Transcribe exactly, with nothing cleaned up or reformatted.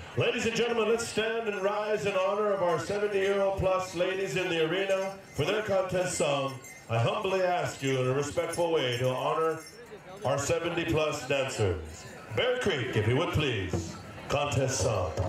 Ladies and gentlemen, let's stand and rise in honor of our seventy-year-old plus ladies in the arena for their contest song. I humbly ask you in a respectful way to honor our seventy plus dancers. Bear Creek, if you would please, contest song.